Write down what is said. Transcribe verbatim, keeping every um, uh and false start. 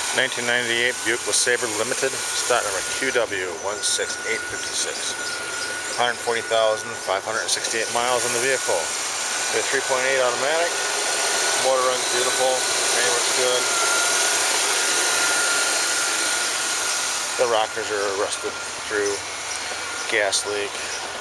nineteen ninety-eight Buick LeSabre Limited, stock number Q W one six eight five six. one hundred forty thousand five hundred sixty-eight miles on the vehicle. We have three point eight automatic. Motor runs beautiful. Chain works good. The rockers are rusted through. Gas leak.